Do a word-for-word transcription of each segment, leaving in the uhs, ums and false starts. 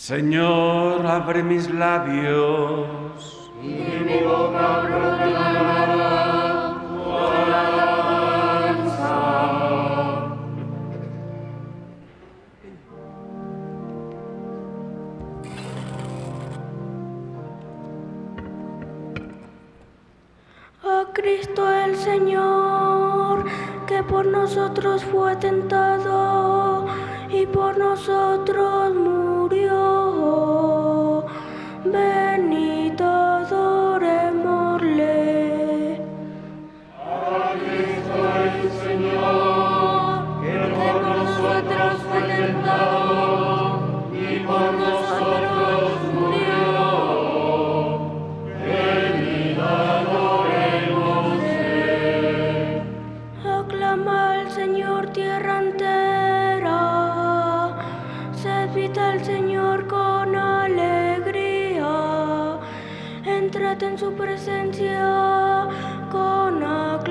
Señor, abre mis labios, y mi boca proclamará tu alabanza. A Cristo el Señor, que por nosotros fue tentado y por nosotros murió. Venid, adorémosle. A Cristo el Señor, que por nosotros fue tentado y por nosotros murió. Venid, adorémosle. Aclama al Señor tierra entera, servid al Señor con alegría, entrad en su presencia con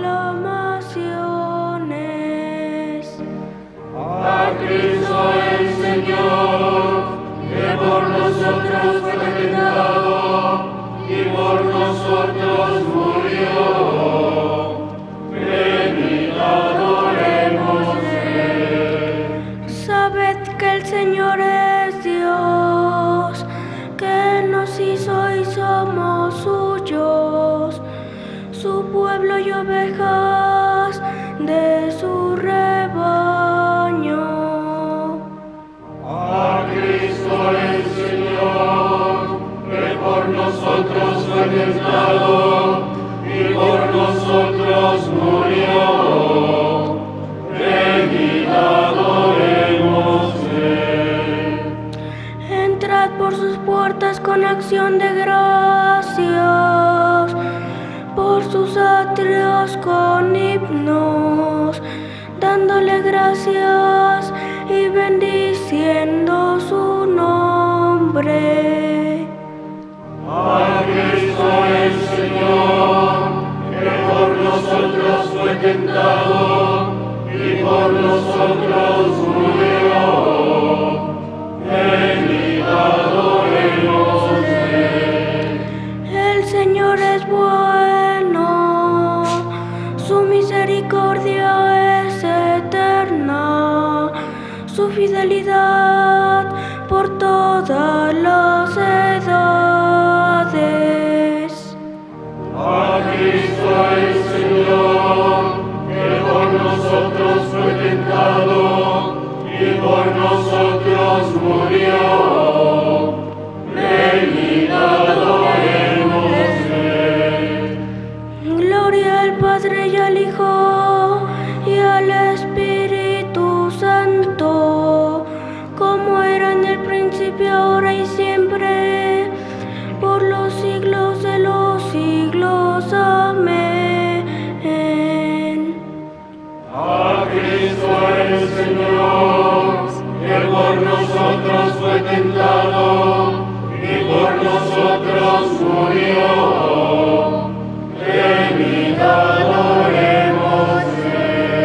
aclamaciones. A Cristo el Señor, que por nosotros fue tentado y por nosotros murió. Venid, adorémosle. Sabed que el Señor es Dios, que nos hizo y somos suyos, su pueblo y ovejas de su rebaño. A Cristo el Señor, que por nosotros fue tentado y por nosotros murió. Venid, adorémosle. Entrad por sus puertas con acción de gracias, por sus atrios con himnos, dándole gracias y bendiciendo su nombre. A Cristo el Señor, que por nosotros fue tentado y por nosotros murió. Venid, adorémosle. El Señor es bueno, su misericordia es eterna, su fidelidad por todas las edades. A Cristo el Señor, que por nosotros fue tentado y por nosotros murió. Venid, adorémosle. Gloria al Padre y al Hijo y al Espíritu Santo, como era en el principio, ahora y siempre, por los siglos de los siglos. Amén. A Cristo el Señor, que por nosotros fue tentado y por nosotros murió. Venid, adorémosle.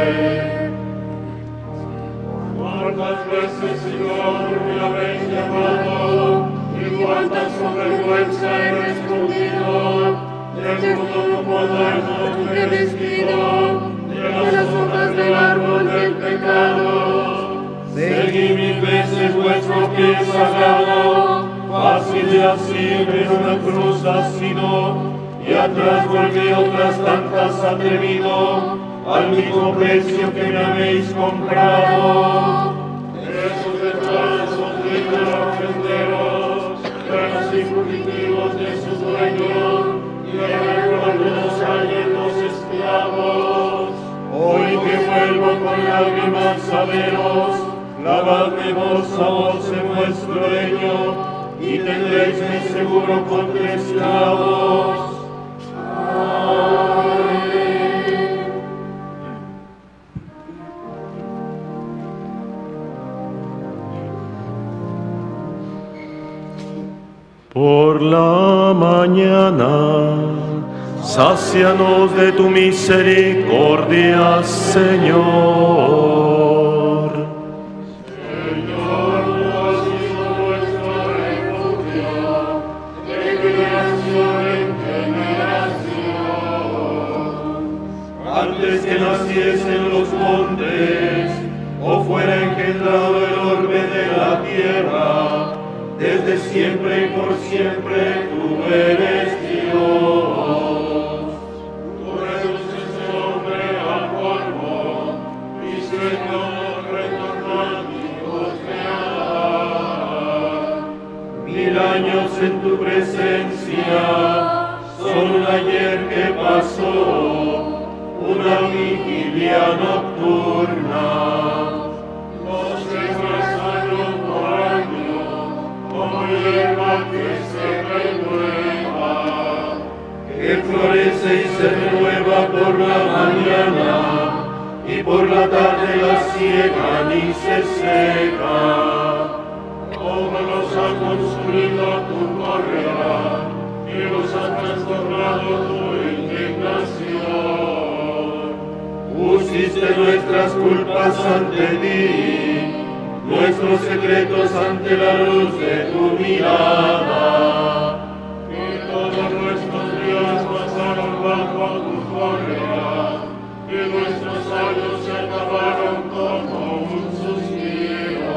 Cuántas veces, Señor, me habéis llamado y cuántas con vergüenza he respondido. Desnudo no puedo he vestido de las hojas del árbol del pecado. Seguí mil veces vuestro pie sagrado, fácil de asir en una cruz ha sido, y atrás volví otras tantas atrevido, al mismo precio que me habéis comprado. Esos detrás son ofenderos, perros y fugitivos de su dueño, y el cuando nos hallen los esclavos. Hoy que vuelvo con lágrimas a veros, lavadme vos a vos en vuestro leño, y tendréis de seguro contra esclavos. Amén. Por la mañana, sácianos de tu misericordia, Señor. Señor, tú has sido nuestro Rey. naciese en los montes, o fuera engendrado el orbe de la tierra, desde siempre y por siempre tú eres Dios. Tú reduces el hombre al polvo, y siendo retornados de Adán. Mil años en tu presencia son un ayer que pasó, una vigilia nocturna. Los tres años por año, como hierba que se renueva, Que florece y se renueva por la mañana, y por la tarde la ciega ni se seca. como los ha consumido tu cólera, y los ha trastornado tu indignación. Pusiste nuestras culpas ante ti, nuestros secretos ante la luz de tu mirada. Y todos nuestros días pasaron bajo tu cólera, y nuestros años se acabaron como un suspiro.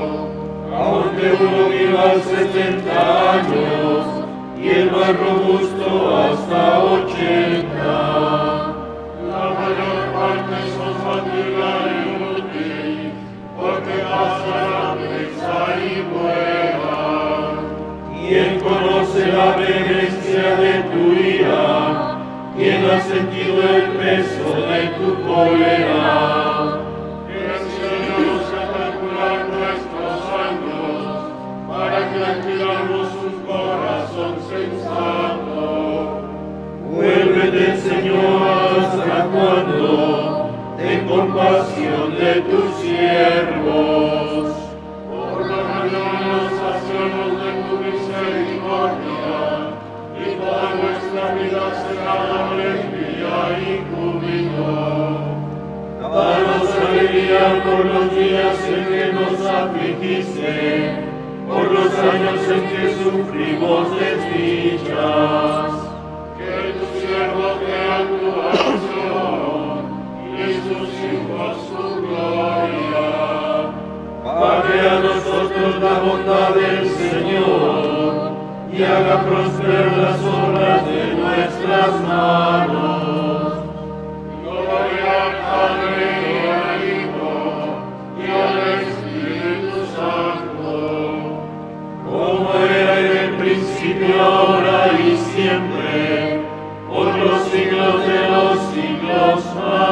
Aunque uno viva setenta años, y el más robusto hasta ochenta. La mayor parte son fatiga inútil, porque pasan prisa y vuelan. ¿Quién conoce la vehemencia de tu ira? ¿Quién ha sentido el peso de tu cólera? Enséñanos a calcular nuestros años, para que adquiramos un corazón sensato. Vuélvete, Señor, ¿hasta cuándo? Ten compasión de tus siervos. Por la mañana sacianos de tu misericordia, y toda nuestra vida será alegría y júbilo. Danos alegría por los días en que nos afligiste, por los años en que sufrimos desdichas. Que tu siervo vea tu acción, y sus hijos su gloria. Pague a nosotros la bondad del Señor, y haga prosperar las obras de nuestras manos. Gloria al Padre y al Hijo y al Espíritu Santo, Como era en el principio, ahora y siempre, por los siglos de los siglos.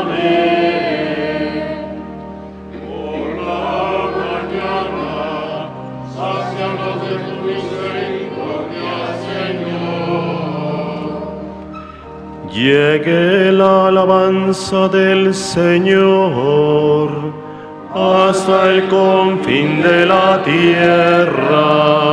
Amén. por la mañana, sácianos de tu misericordia, Señor. Llegue la alabanza del Señor hasta el confín de la tierra.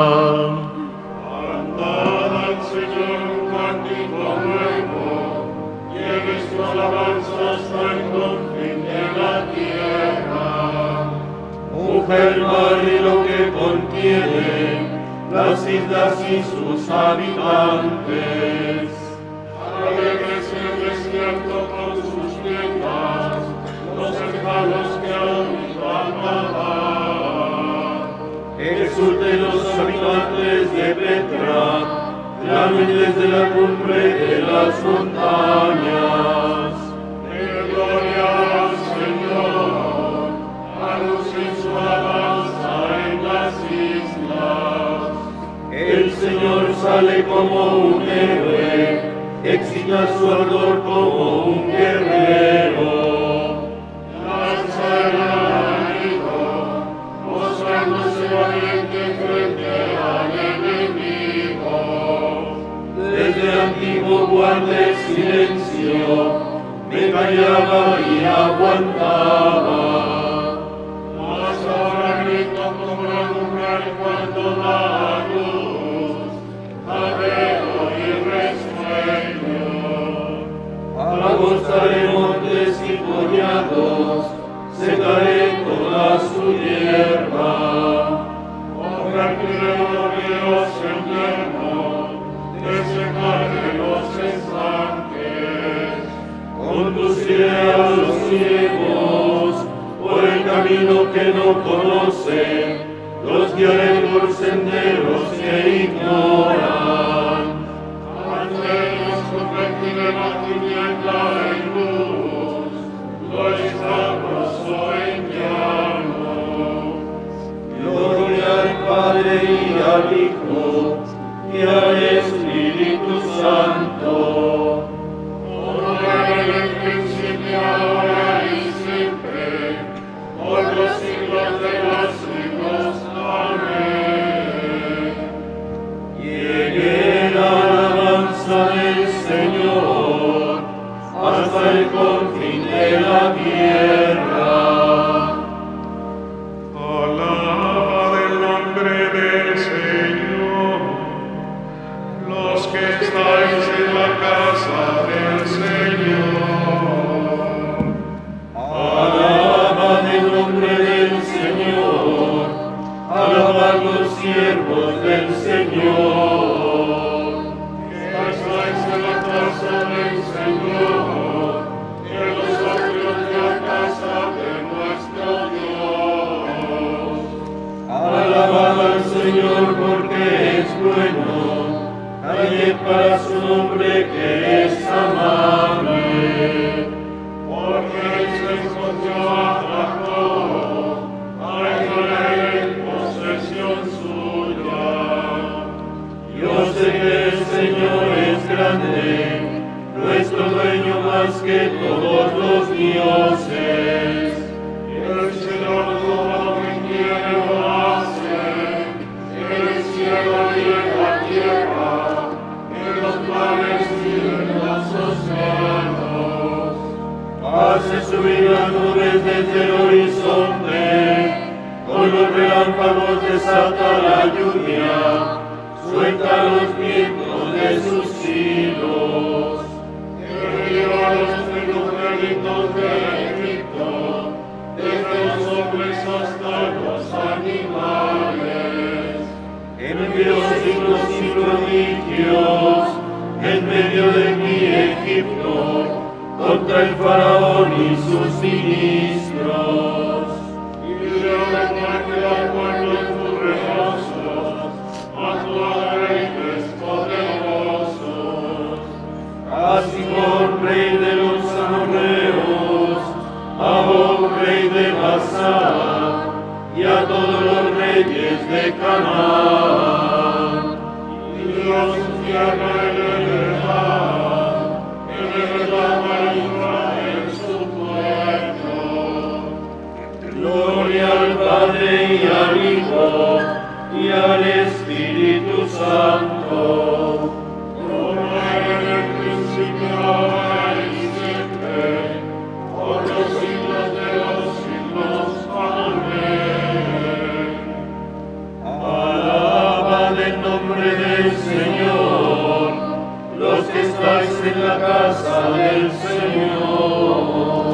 Cantad al Señor un cántico nuevo, llegue su alabanza hasta el confín de la tierra. Mujer, mar y lo que contiene, las islas y sus habitantes. Alégrese el desierto con sus tiendas, los cercanos que habitan Adán. Exulten los habitantes de Petra, clamen desde la cumbre de las montañas. Den gloria al Señor, anuncien su alabanza en las islas. El Señor sale como un héroe, excita su ardor como un guerrero. Lanza el enemigo, mostrándose valiente frente al enemigo. Desde antiguo guardé silencio, me callaba y aguantaba. Mas ahora grito como la mujer cuando da a luz, jadeo y resueño. Agostaré montes y collados, secaré toda su hierba. Convertiré los ríos en yermo, desecaré los estanques. Conduciré a los ciegos por el camino que no conocen, los guiaré por senderos que ignoran. Antes convertiré la tiniebla en luz, lo escabroso en llano. Gloria al Padre y al Hijo y al Espíritu Santo. Como era en el principio, ahora y siempre, por los siglos de los siglos. Amén. Llegue la alabanza del Señor hasta el confín de la tierra. Alabad el nombre del Señor, los que estáis en la casa del Señor. Alabad el nombre del Señor, alabad los siervos del Señor. Estáis en la casa del Señor, en los atrios de la casa de nuestro Dios. Alabad al Señor porque es bueno, hallad para su nombre que es amable. Porque Él se escogió a Jacob, a Israel posesión suya. Yo sé que el Señor es grande, nuestro dueño más que todos los dioses. El Señor todo lo que quiere lo hace, en el cielo y en la tierra, en los mares y en los océanos. Hace subir las nubes desde el horizonte, con los relámpagos desata la lluvia, suelta los vientos de sus hilos. Él lleva a los primogénitos de Egipto, desde los hombres hasta los animales. Envió signos y prodigios en medio de mi Egipto, contra el faraón y sus ministros. Y dio de muerte a pueblos poderosos, mató a reyes poderosos. A Sihón, rey de los amorreos, a Og, rey de Basán, y a todos los reyes de Canaán. Y dio su tierra en heredad, en heredad a Israel su pueblo. Gloria al Padre y al Hijo y al Espíritu Santo. Como era en el principio, ahora y siempre, por los siglos de los siglos. Amén. Alabad el nombre del Señor, los que estáis en la casa del Señor.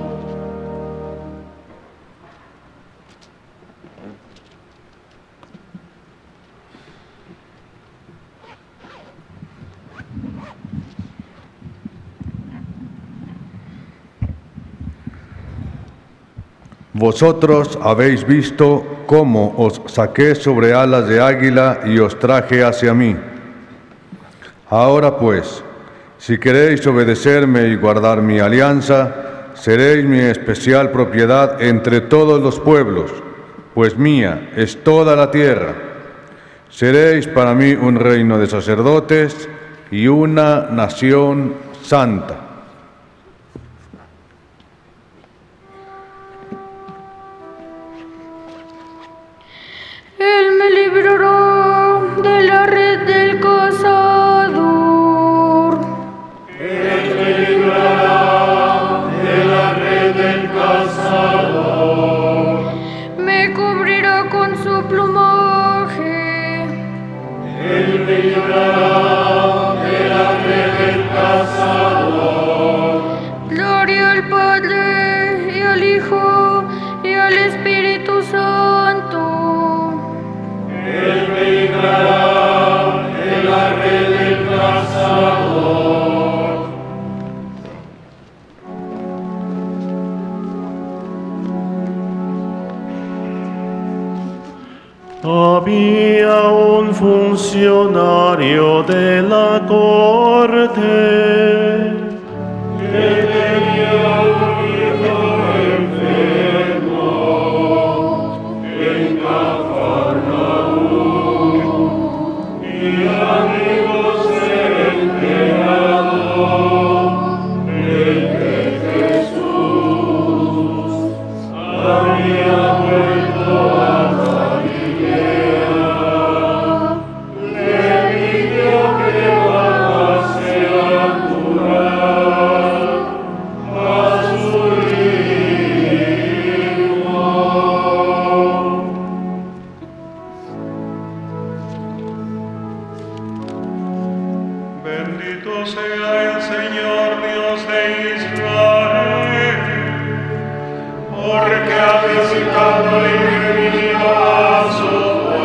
Vosotros habéis visto cómo os saqué sobre alas de águila y os traje hacia mí. Ahora pues, si queréis obedecerme y guardar mi alianza, seréis mi especial propiedad entre todos los pueblos, pues mía es toda la tierra. Seréis para mí un reino de sacerdotes y una nación santa. Él me librará de la red del cazador. Él me librará de la red del cazador. Me cubrirá con su plumaje. Él me librará de la red del cazador. Gloria al Padre y al Hijo y al Espíritu Santo. Él me librará de la red del cazador. funcionario de la corte, que tenía un hijo enfermo en Cafarnaúm, y amigos se enteraron de que Jesús había vuelto a Galilea. Le pidió que bajase a curar a su hijo. Bendito sea el Señor Dios de Israel, porque ha visitado y redimido a su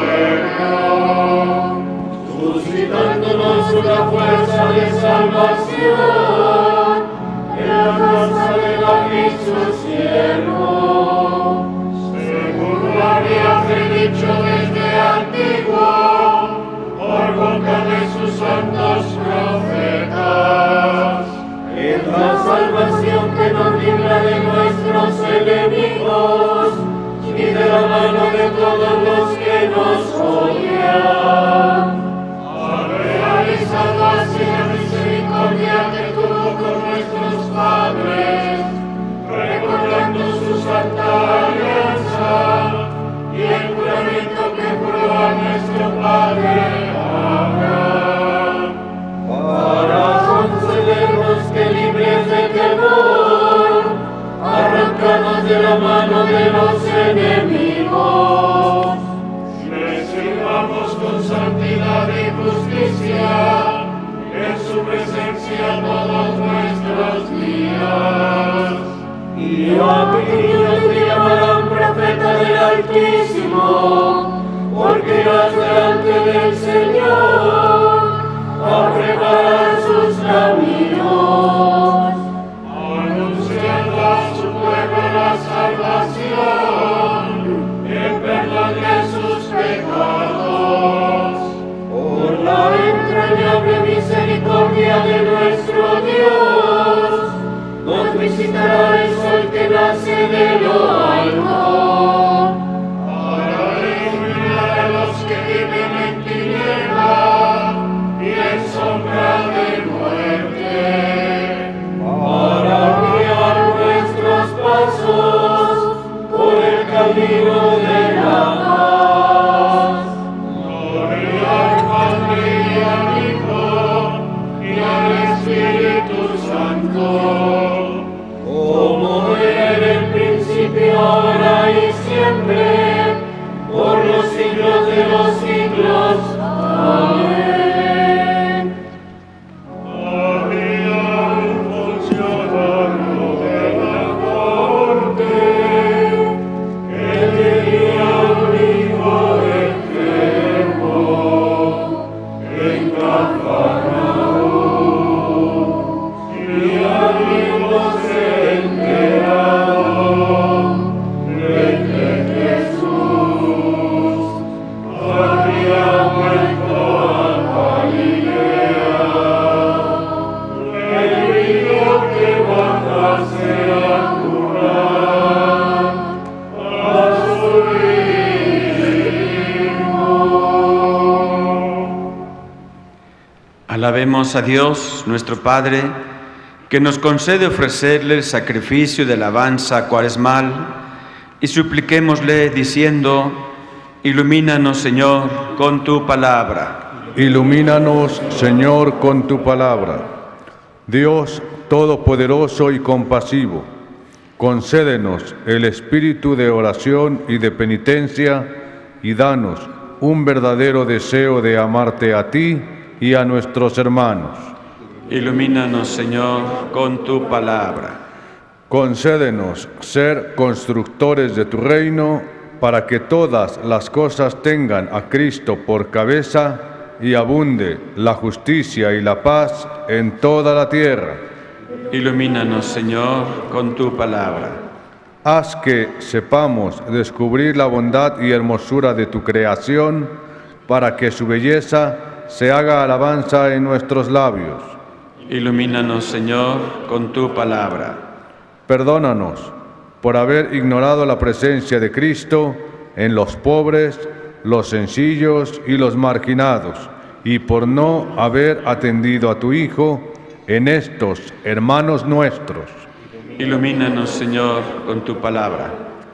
pueblo, suscitándonos una fuerza de salvación en la casa de David su siervo, según lo había predicho desde antiguo por boca de sus santos profetas. Es la salvación que nos libra de nuestros enemigos y de la mano de todos los que nos odian. Ha realizado así la misericordia que tuvo con nuestros padres, recordando su santa alianza y el juramento que juró a nuestro padre Abraham, para concedernos que libres de temor, arrancados de la mano de los enemigos, le sirvamos con santidad y justicia en su presencia todos nuestros días. Y a ti te llamarán profeta del Altísimo, porque irás delante del Señor a preparar sus caminos, anunciando a su pueblo la salvación, el perdón de sus pecados, por la entrañable misericordia de nuestro Dios, nos visitará el sol que nace de lo alto, para iluminar a los que viven en tinieblas y en sombra de muerte, para guiar nuestros pasos por el camino de la paz. Gloria al Padre y al Hijo y al Espíritu Santo, como era en el principio, ahora y siempre, por los siglos de los siglos. Amén. Había un funcionario de la corte que tenía un hijo enfermo en Cafarnaúm, y amigos se enteraron de que Jesús había vuelto a Galilea. Le pidió que bajase a curar a su hijo. Alabemos a Dios, nuestro Padre, que nos concede ofrecerle el sacrificio de alabanza cuaresmal, y supliquémosle diciendo: ilumínanos, Señor, con tu palabra. Ilumínanos, Señor, con tu palabra. Dios Todopoderoso y compasivo, concédenos el espíritu de oración y de penitencia, y danos un verdadero deseo de amarte a ti y a nuestros hermanos. Ilumínanos, Señor, con tu palabra. Concédenos ser constructores de tu reino, para que todas las cosas tengan a Cristo por cabeza y abunde la justicia y la paz en toda la tierra. Ilumínanos, Señor, con tu palabra. Haz que sepamos descubrir la bondad y hermosura de tu creación para que su belleza se haga alabanza en nuestros labios. Ilumínanos, Señor, con tu palabra. Perdónanos por haber ignorado la presencia de Cristo en los pobres, los sencillos y los marginados, y por no haber atendido a tu Hijo en estos hermanos nuestros. Ilumínanos, Señor, con tu palabra.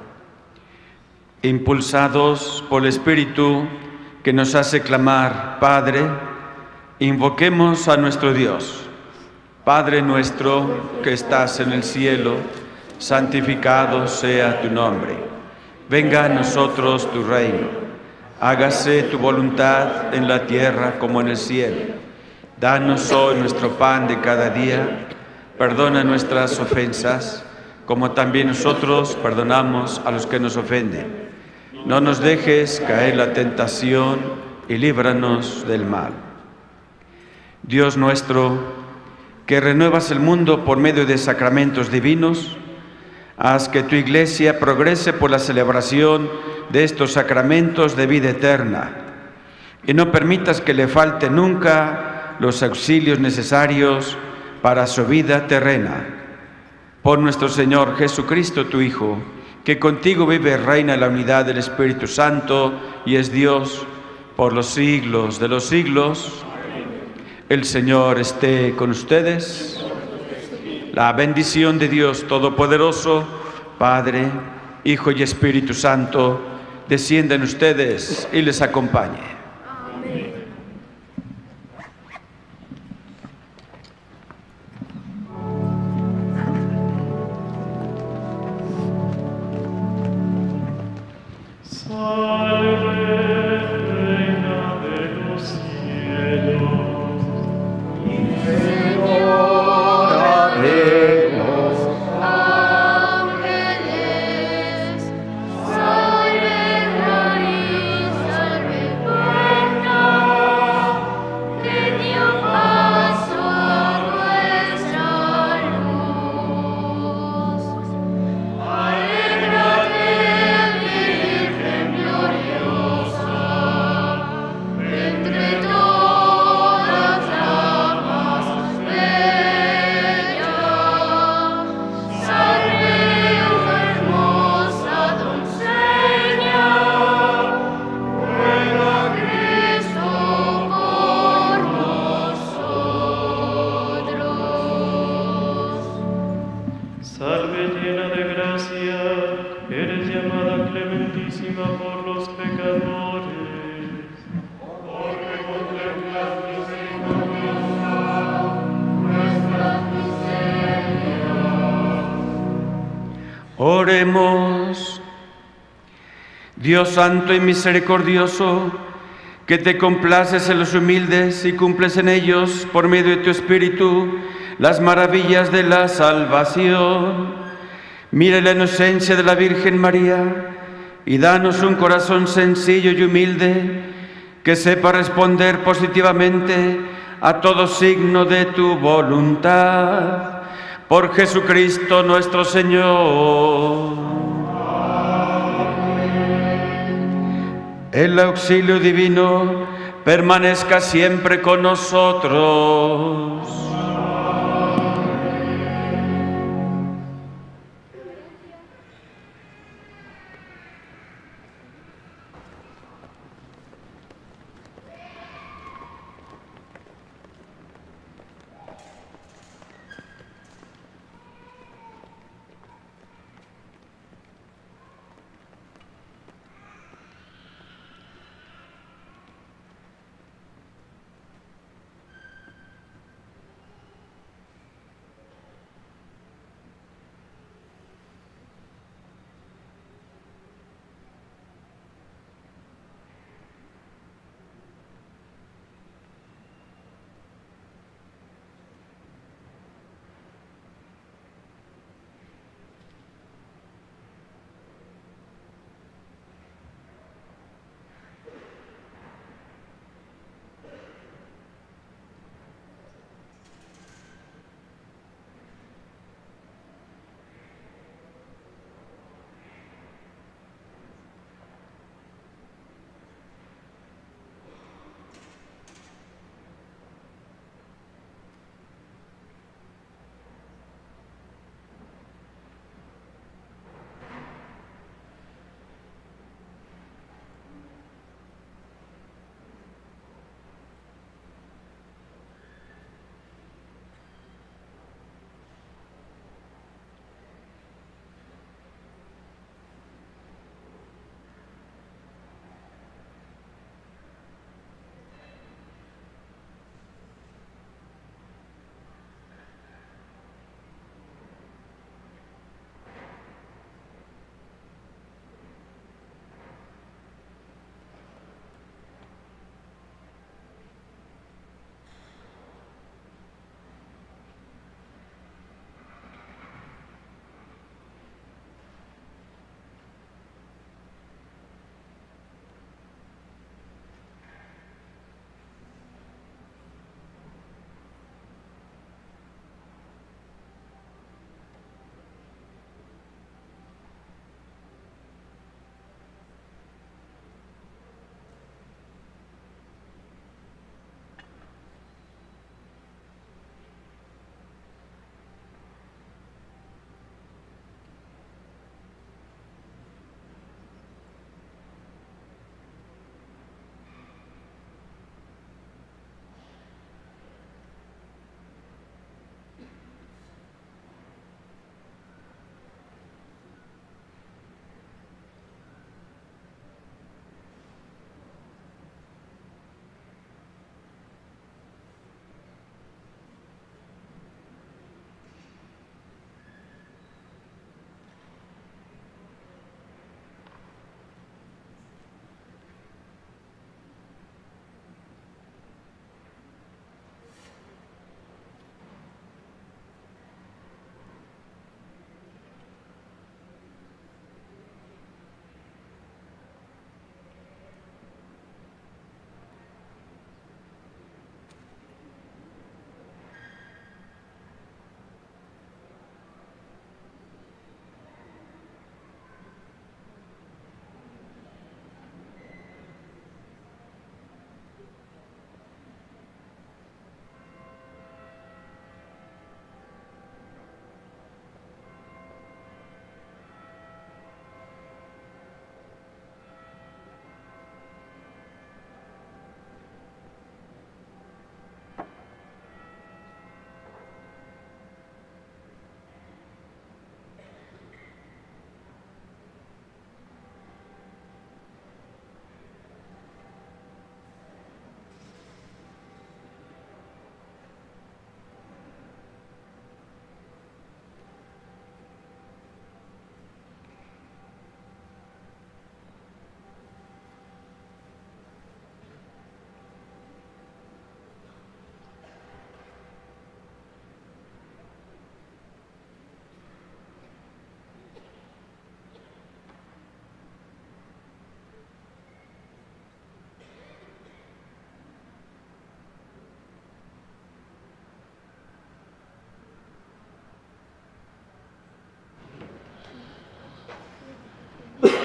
Impulsados por el Espíritu que nos hace clamar, Padre, invoquemos a nuestro Dios. Padre nuestro que estás en el cielo, santificado sea tu nombre. Venga a nosotros tu reino. Hágase tu voluntad en la tierra como en el cielo. Danos hoy nuestro pan de cada día. Perdona nuestras ofensas, como también nosotros perdonamos a los que nos ofenden. No nos dejes caer en la tentación y líbranos del mal. Dios nuestro, que renuevas el mundo por medio de sacramentos divinos, haz que tu Iglesia progrese por la celebración de estos sacramentos de vida eterna y no permitas que le falte nunca los auxilios necesarios para su vida terrena. Por nuestro Señor Jesucristo, tu Hijo, que contigo vive y reina en la unidad del Espíritu Santo y es Dios por los siglos de los siglos. El Señor esté con ustedes. La bendición de Dios Todopoderoso, Padre, Hijo y Espíritu Santo, descienda en ustedes y les acompañe. Oremos. Dios santo y misericordioso, que te complaces en los humildes y cumples en ellos, por medio de tu Espíritu, las maravillas de la salvación. Mira la inocencia de la Virgen María y danos un corazón sencillo y humilde que sepa responder positivamente a todo signo de tu voluntad. Por Jesucristo nuestro Señor. El auxilio divino permanezca siempre con nosotros.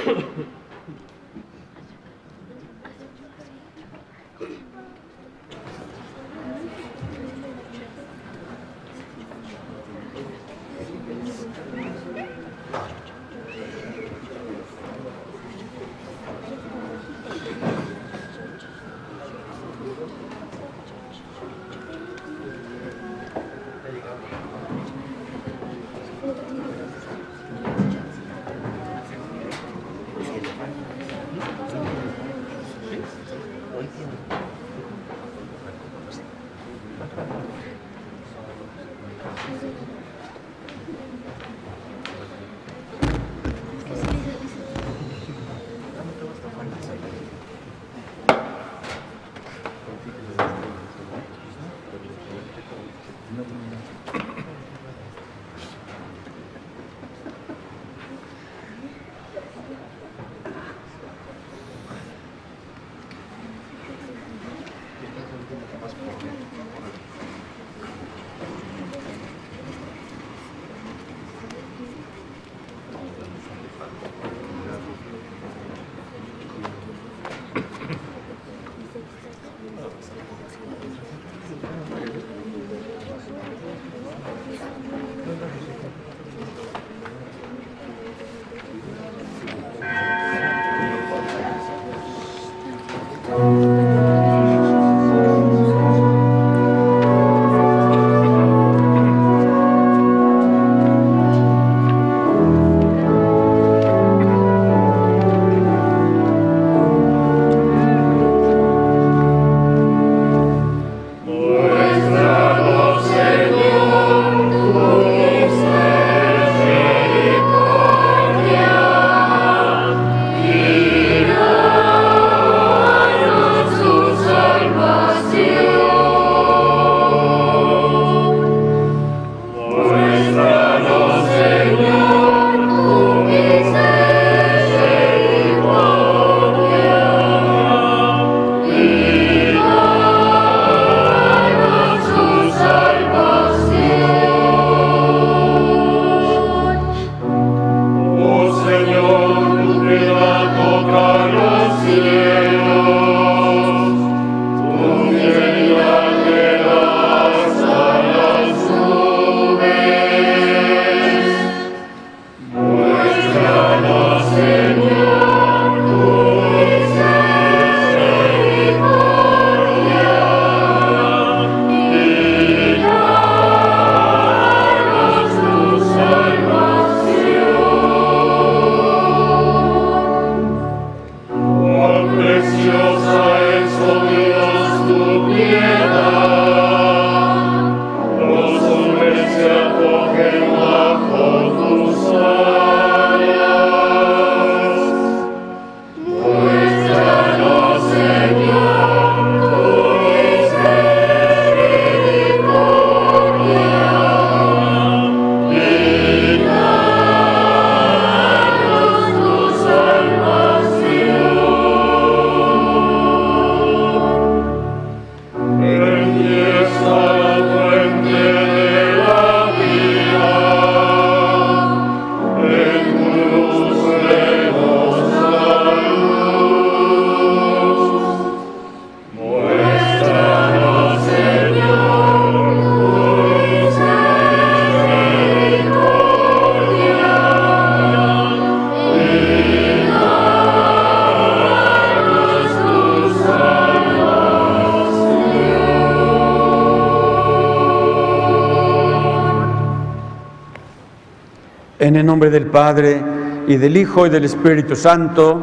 En el nombre del Padre, y del Hijo, y del Espíritu Santo,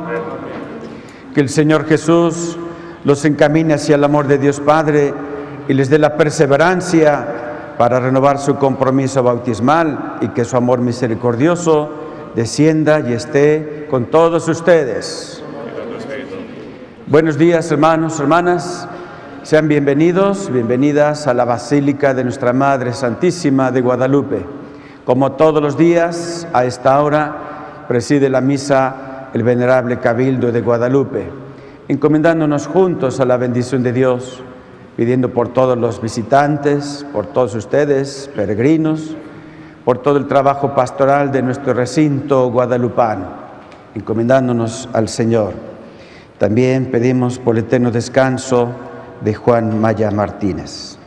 que el Señor Jesús los encamine hacia el amor de Dios Padre y les dé la perseverancia para renovar su compromiso bautismal, y que su amor misericordioso descienda y esté con todos ustedes. Buenos días, hermanos, hermanas. Sean bienvenidos, bienvenidas a la Basílica de Nuestra Madre Santísima de Guadalupe. Como todos los días, a esta hora, preside la misa el Venerable Cabildo de Guadalupe, encomendándonos juntos a la bendición de Dios, pidiendo por todos los visitantes, por todos ustedes, peregrinos, por todo el trabajo pastoral de nuestro recinto guadalupano. encomendándonos al Señor. También pedimos por el eterno descanso de Juan Maya Martínez.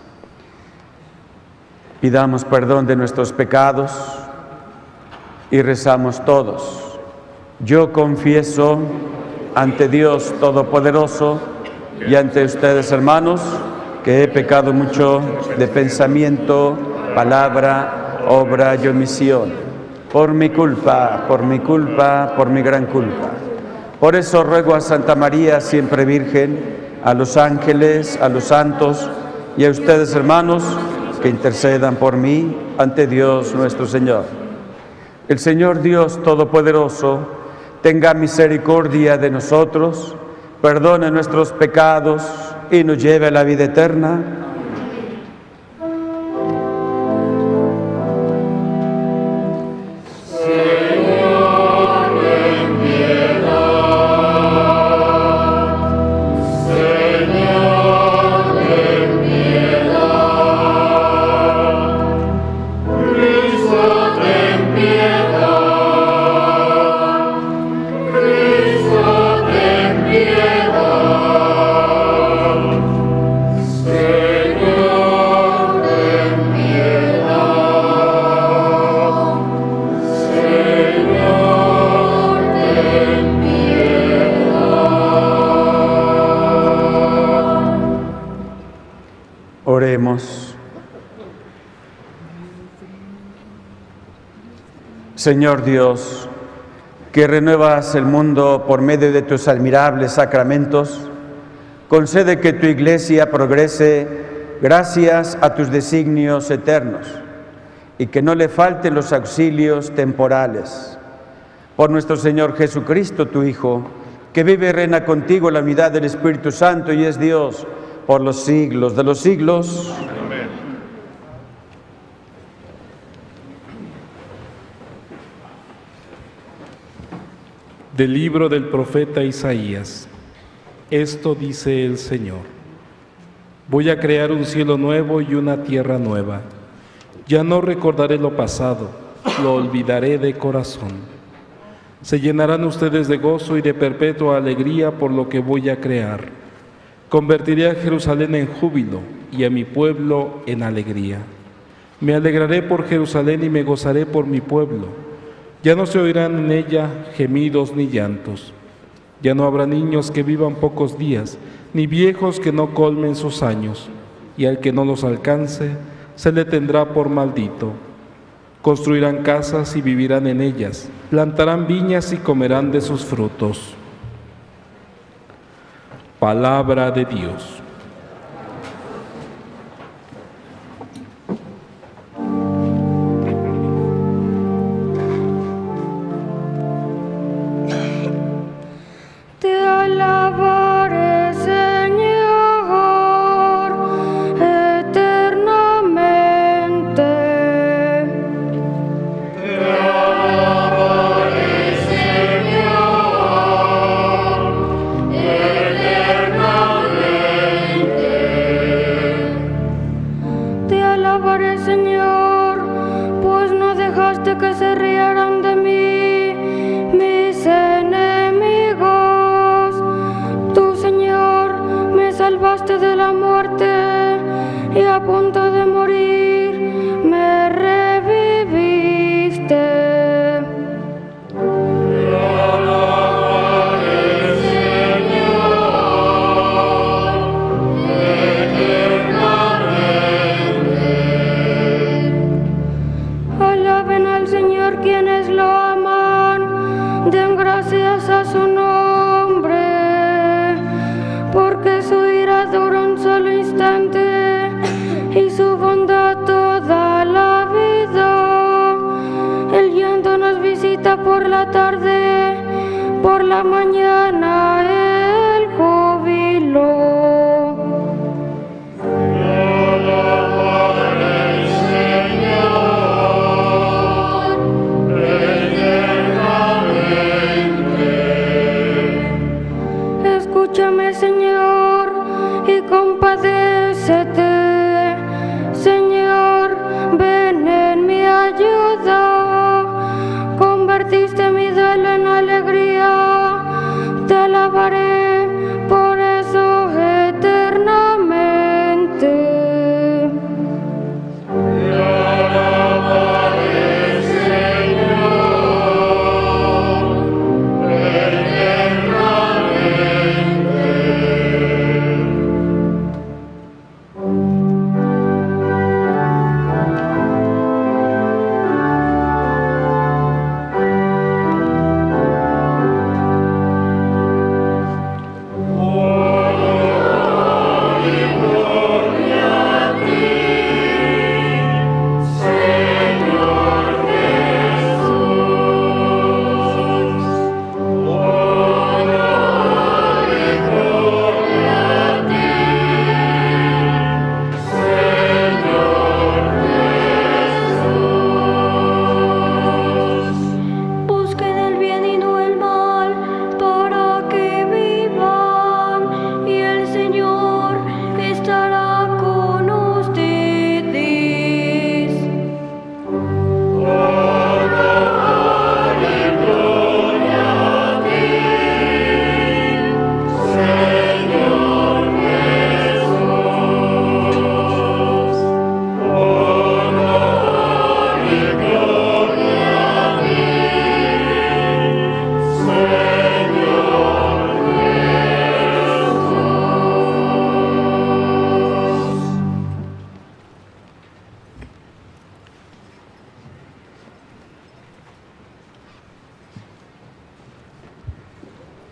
Pidamos perdón de nuestros pecados y rezamos todos. Yo confieso ante Dios Todopoderoso y ante ustedes, hermanos, que he pecado mucho de pensamiento, palabra, obra y omisión, por mi culpa, por mi culpa, por mi gran culpa. Por eso ruego a Santa María, siempre Virgen, a los ángeles, a los santos y a ustedes, hermanos, que intercedan por mí ante Dios nuestro Señor. El Señor Dios Todopoderoso tenga misericordia de nosotros, perdone nuestros pecados y nos lleve a la vida eterna. Oremos. Señor Dios, que renuevas el mundo por medio de tus admirables sacramentos, concede que tu Iglesia progrese gracias a tus designios eternos y que no le falten los auxilios temporales. Por nuestro Señor Jesucristo, tu Hijo, que vive y reina contigo en la unidad del Espíritu Santo y es Dios por los siglos de los siglos. Amén. Del libro del profeta Isaías. Esto dice el Señor: voy a crear un cielo nuevo y una tierra nueva. Ya no recordaré lo pasado, lo olvidaré de corazón. Se llenarán ustedes de gozo y de perpetua alegría por lo que voy a crear. Convertiré a Jerusalén en júbilo y a mi pueblo en alegría. Me alegraré por Jerusalén y me gozaré por mi pueblo. Ya no se oirán en ella gemidos ni llantos. Ya no habrá niños que vivan pocos días, ni viejos que no colmen sus años, y al que no los alcance, se le tendrá por maldito. Construirán casas y vivirán en ellas, plantarán viñas y comerán de sus frutos. Palabra de Dios. Te alabaré, Señor, eternamente. Te alabaré, Señor, eternamente. Te alabaré, Señor, pues no dejaste que se rieran de mí mis enemigos. Tú, Señor, me salvaste de la muerte y a punto de morir me reviviste. Te alabaré, Señor, eternamente. Alaben al Señor quienes lo aman, den gracias a su nombre, porque su ira dura un solo instante y su bondad toda la vida. El llanto nos visita por la tarde, por la mañana el júbilo. Escúchame, Señor, y compadécete. Señor, ven en mi ayuda. Convertiste mi duelo en alegría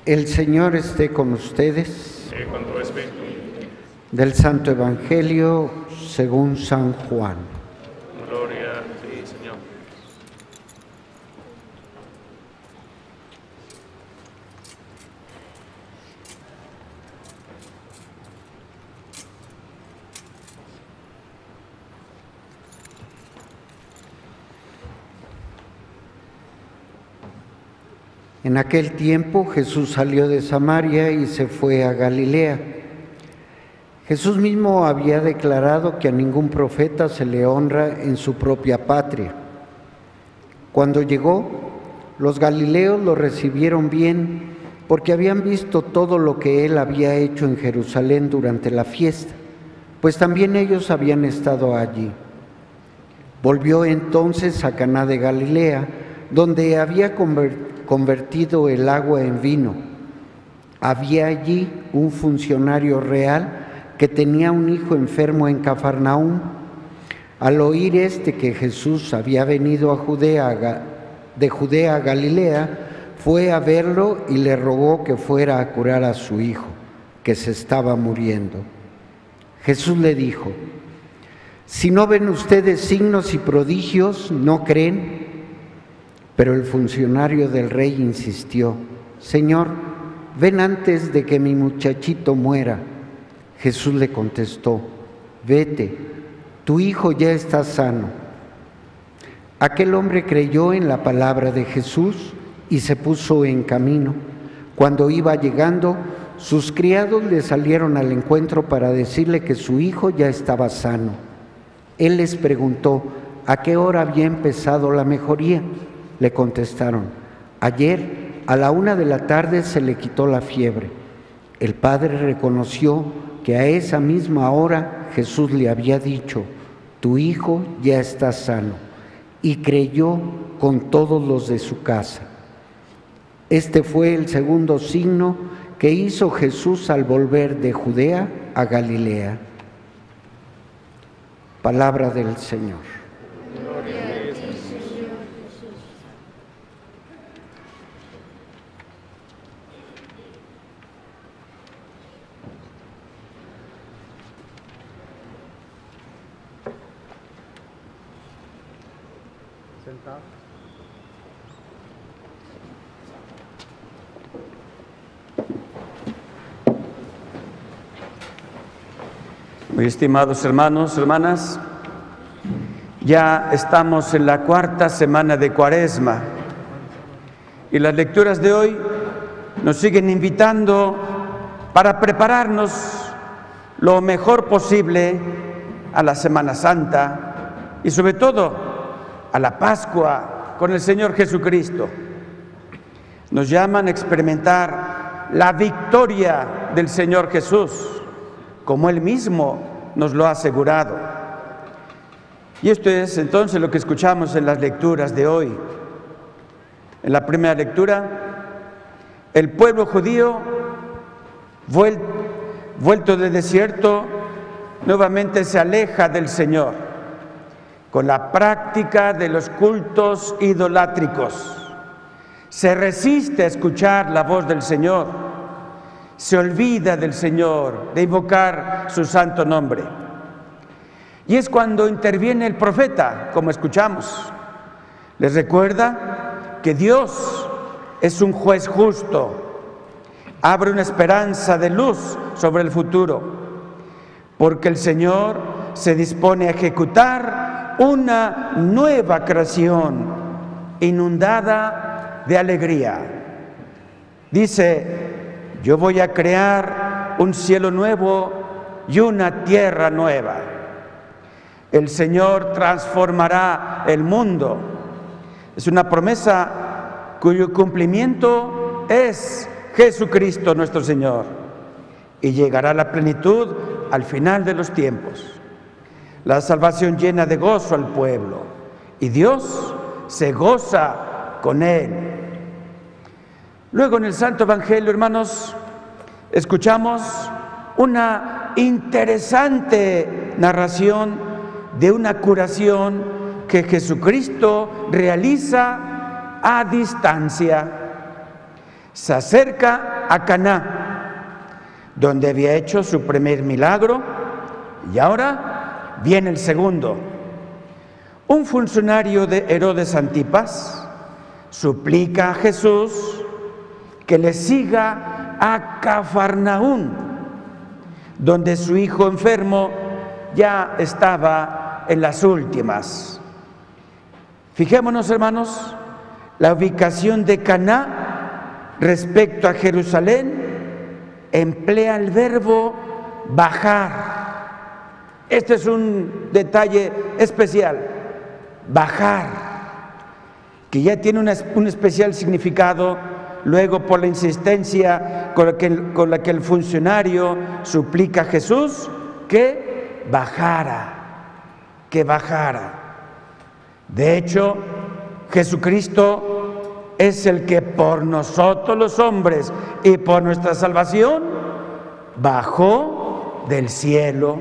El Señor esté con ustedes. Y con tu espíritu. Del Santo Evangelio según San Juan. Gloria a ti, Señor. En aquel tiempo Jesús salió de Samaria y se fue a Galilea. Jesús mismo había declarado que a ningún profeta se le honra en su propia patria. Cuando llegó, los galileos lo recibieron bien porque habían visto todo lo que él había hecho en Jerusalén durante la fiesta, pues también ellos habían estado allí. Volvió entonces a Caná de Galilea, donde había convertido el agua en vino. Había allí un funcionario real que tenía un hijo enfermo en Cafarnaúm. Al oír este que Jesús había venido a Judea, de Judea a Galilea, fue a verlo y le rogó que fuera a curar a su hijo, que se estaba muriendo. Jesús le dijo: si no ven ustedes signos y prodigios, ¿no creen? Pero el funcionario del rey insistió: Señor, ven antes de que mi muchachito muera. Jesús le contestó: vete, tu hijo ya está sano. Aquel hombre creyó en la palabra de Jesús y se puso en camino. Cuando iba llegando, sus criados le salieron al encuentro para decirle que su hijo ya estaba sano. Él les preguntó: ¿a qué hora había empezado la mejoría? Le contestaron: ayer a la una de la tarde se le quitó la fiebre. El padre reconoció que a esa misma hora Jesús le había dicho: tu hijo ya está sano, y creyó con todos los de su casa. Este fue el segundo signo que hizo Jesús al volver de Judea a Galilea. Palabra del Señor. Muy estimados hermanos, hermanas, ya estamos en la cuarta semana de Cuaresma y las lecturas de hoy nos siguen invitando para prepararnos lo mejor posible a la Semana Santa y sobre todo a la Pascua con el Señor Jesucristo. Nos llaman a experimentar la victoria del Señor Jesús, como Él mismo nos lo ha asegurado. Y esto es entonces lo que escuchamos en las lecturas de hoy. En la primera lectura, el pueblo judío, vuelto del desierto, nuevamente se aleja del Señor, con la práctica de los cultos idolátricos. Se resiste a escuchar la voz del Señor. Se olvida del Señor, de invocar su santo nombre. Y es cuando interviene el profeta, como escuchamos. Les recuerda que Dios es un juez justo. Abre una esperanza de luz sobre el futuro, porque el Señor se dispone a ejecutar una nueva creación inundada de alegría. Dice: yo voy a crear un cielo nuevo y una tierra nueva. El Señor transformará el mundo. Es una promesa cuyo cumplimiento es Jesucristo nuestro Señor. Y llegará la plenitud al final de los tiempos. La salvación llena de gozo al pueblo. Y Dios se goza con él. Luego en el Santo Evangelio, hermanos, escuchamos una interesante narración de una curación que Jesucristo realiza a distancia. Se acerca llega a Caná, donde había hecho su primer milagro, y ahora viene el segundo. Un funcionario de Herodes Antipas suplica a Jesús que le siga a Cafarnaún, donde su hijo enfermo ya estaba en las últimas. Fijémonos, hermanos, la ubicación de Caná respecto a Jerusalén emplea el verbo bajar. Este es un detalle especial, bajar, que ya tiene una, un especial significado luego por la insistencia con la, que, con la que el funcionario suplica a Jesús que bajara, que bajara. De hecho, Jesucristo es el que por nosotros los hombres y por nuestra salvación bajó del cielo.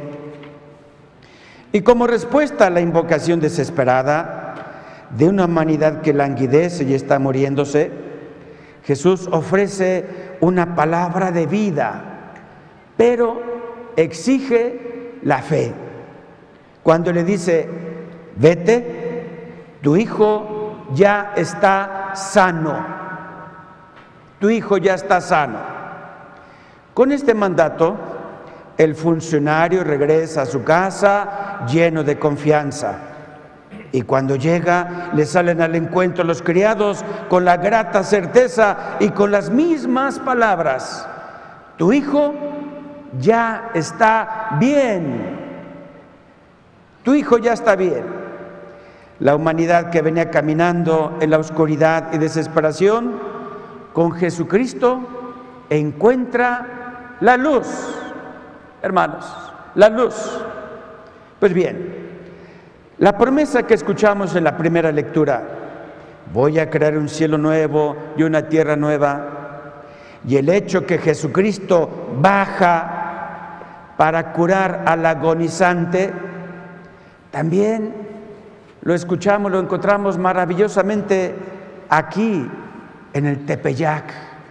Y como respuesta a la invocación desesperada de una humanidad que languidece y está muriéndose, Jesús ofrece una palabra de vida, pero exige la fe. Cuando le dice, vete, tu hijo ya está sano, tu hijo ya está sano. Con este mandato, el funcionario regresa a su casa lleno de confianza. Y cuando llega, le salen al encuentro los criados con la grata certeza y con las mismas palabras: tu hijo ya está bien, tu hijo ya está bien. La humanidad que venía caminando en la oscuridad y desesperación, con Jesucristo encuentra la luz. Hermanos, la luz. Pues bien, la promesa que escuchamos en la primera lectura, voy a crear un cielo nuevo y una tierra nueva, y el hecho que Jesucristo baja para curar al agonizante, también lo escuchamos, lo encontramos maravillosamente aquí en el Tepeyac,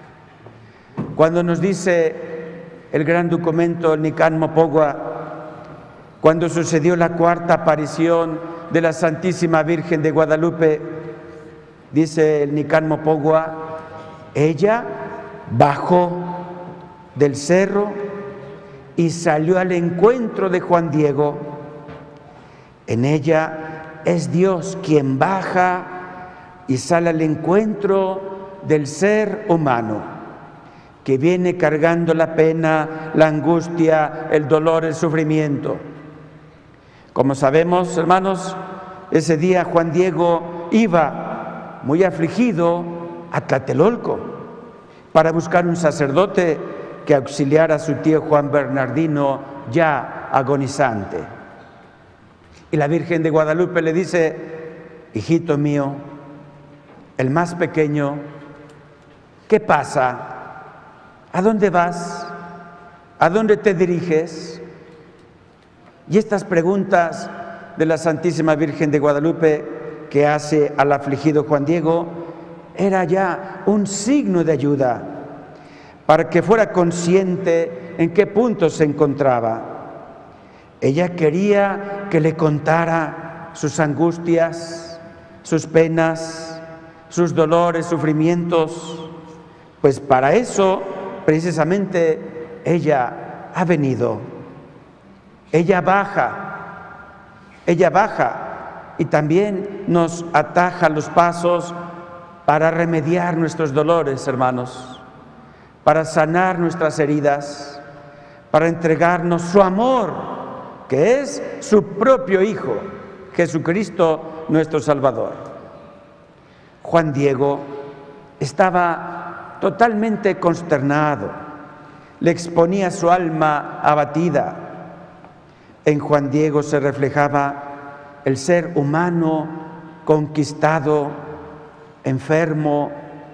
cuando nos dice el gran documento Nicán Mopogua, cuando sucedió la cuarta aparición de la Santísima Virgen de Guadalupe, dice el Nicán Mopogua, ella bajó del cerro y salió al encuentro de Juan Diego. En ella es Dios quien baja y sale al encuentro del ser humano, que viene cargando la pena, la angustia, el dolor, el sufrimiento. Como sabemos, hermanos, ese día Juan Diego iba muy afligido a Tlatelolco para buscar un sacerdote que auxiliara a su tío Juan Bernardino ya agonizante. Y la Virgen de Guadalupe le dice, hijito mío, el más pequeño, ¿qué pasa? ¿A dónde vas? ¿A dónde te diriges? Y estas preguntas de la Santísima Virgen de Guadalupe que hace al afligido Juan Diego era ya un signo de ayuda para que fuera consciente en qué punto se encontraba. Ella quería que le contara sus angustias, sus penas, sus dolores, sufrimientos, pues para eso precisamente ella ha venido. Ella baja, ella baja y también nos ataja los pasos para remediar nuestros dolores, hermanos, para sanar nuestras heridas, para entregarnos su amor, que es su propio Hijo, Jesucristo nuestro Salvador. Juan Diego estaba totalmente consternado, le exponía su alma abatida. En Juan Diego se reflejaba el ser humano conquistado, enfermo,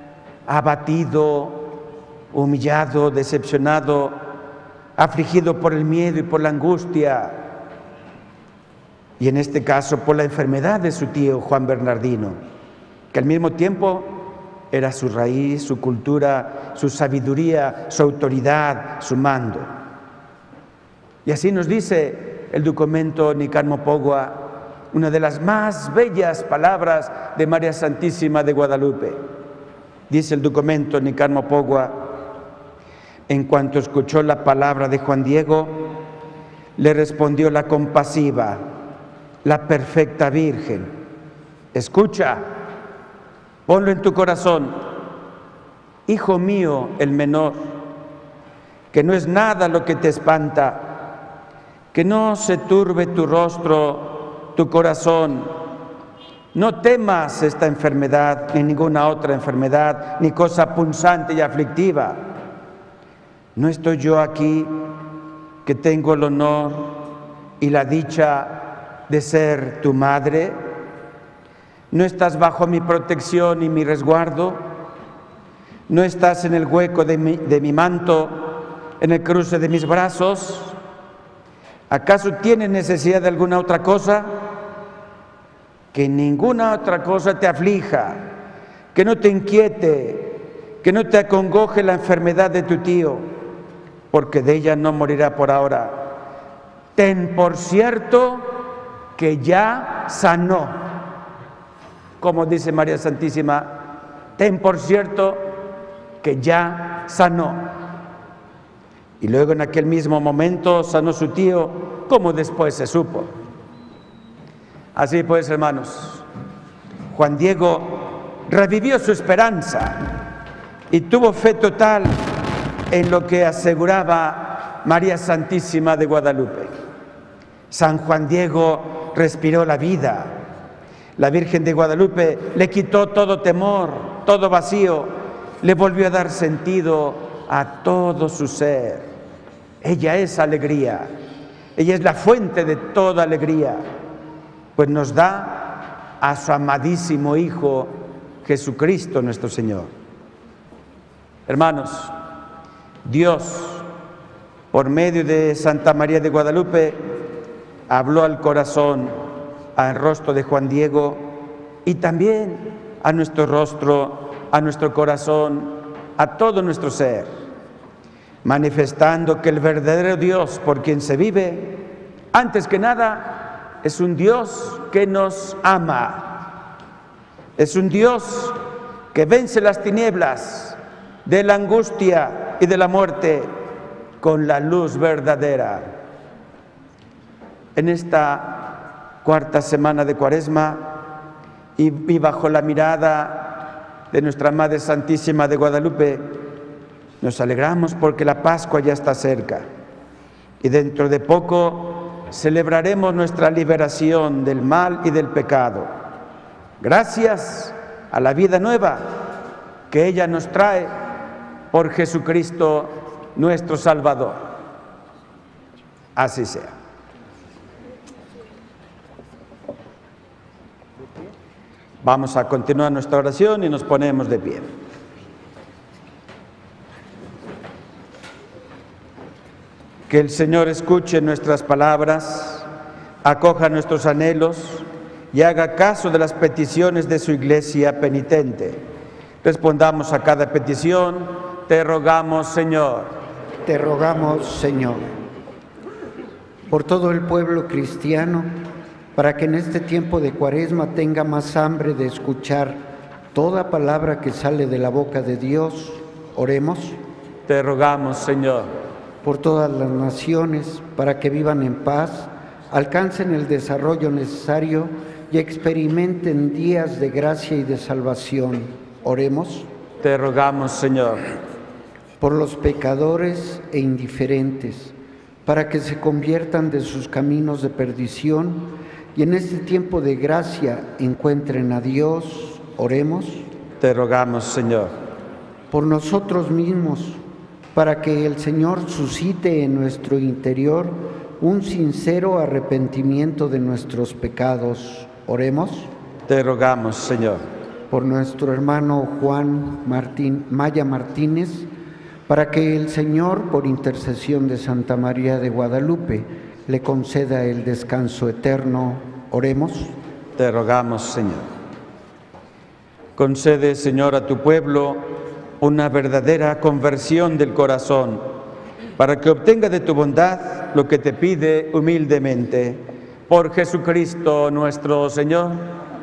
abatido, humillado, decepcionado, afligido por el miedo y por la angustia, y en este caso por la enfermedad de su tío Juan Bernardino, que al mismo tiempo era su raíz, su cultura, su sabiduría, su autoridad, su mando. Y así nos dice el documento Nicarmo Pogua, una de las más bellas palabras de María Santísima de Guadalupe. Dice el documento Nicarmo Pogua: en cuanto escuchó la palabra de Juan Diego, le respondió la compasiva, la perfecta Virgen: escucha, ponlo en tu corazón, hijo mío el menor, que no es nada lo que te espanta, que no se turbe tu rostro, tu corazón, no temas esta enfermedad, ni ninguna otra enfermedad, ni cosa punzante y aflictiva. ¿No estoy yo aquí, que tengo el honor y la dicha de ser tu madre? ¿No estás bajo mi protección y mi resguardo? ¿No estás en el hueco de mi, de mi manto, en el cruce de mis brazos? ¿Acaso tienes necesidad de alguna otra cosa? Que ninguna otra cosa te aflija, que no te inquiete, que no te acongoje la enfermedad de tu tío, porque de ella no morirá por ahora. Ten por cierto que ya sanó. Como dice María Santísima, ten por cierto que ya sanó. Y luego en aquel mismo momento sanó su tío, como después se supo. Así pues, hermanos, Juan Diego revivió su esperanza y tuvo fe total en lo que aseguraba María Santísima de Guadalupe. San Juan Diego respiró la vida. La Virgen de Guadalupe le quitó todo temor, todo vacío, le volvió a dar sentido a todo su ser. Ella es alegría, ella es la fuente de toda alegría, pues nos da a su amadísimo Hijo Jesucristo nuestro Señor. Hermanos, Dios, por medio de Santa María de Guadalupe, habló al corazón, al rostro de Juan Diego y también a nuestro rostro, a nuestro corazón, a todo nuestro ser, manifestando que el verdadero Dios por quien se vive, antes que nada, es un Dios que nos ama, es un Dios que vence las tinieblas de la angustia y de la muerte con la luz verdadera. En esta cuarta semana de Cuaresma y, y bajo la mirada de nuestra Madre Santísima de Guadalupe, nos alegramos porque la Pascua ya está cerca y dentro de poco celebraremos nuestra liberación del mal y del pecado, gracias a la vida nueva que ella nos trae por Jesucristo nuestro Salvador. Así sea. Vamos a continuar nuestra oración y nos ponemos de pie. Que el Señor escuche nuestras palabras, acoja nuestros anhelos y haga caso de las peticiones de su Iglesia penitente. Respondamos a cada petición. Te rogamos, Señor. Te rogamos, Señor, por todo el pueblo cristiano, para que en este tiempo de Cuaresma tenga más hambre de escuchar toda palabra que sale de la boca de Dios. Oremos. Te rogamos, Señor. Por todas las naciones, para que vivan en paz, alcancen el desarrollo necesario y experimenten días de gracia y de salvación. Oremos. Te rogamos, Señor. Por los pecadores e indiferentes, para que se conviertan de sus caminos de perdición y en este tiempo de gracia encuentren a Dios. Oremos. Te rogamos, Señor. Por nosotros mismos, para que el Señor suscite en nuestro interior un sincero arrepentimiento de nuestros pecados. Oremos. Te rogamos, Señor. Por nuestro hermano Juan Martín, Maya Martínez, para que el Señor, por intercesión de Santa María de Guadalupe, le conceda el descanso eterno. Oremos. Te rogamos, Señor. Concede, Señor, a tu pueblo una verdadera conversión del corazón, para que obtenga de tu bondad lo que te pide humildemente. Por Jesucristo nuestro Señor.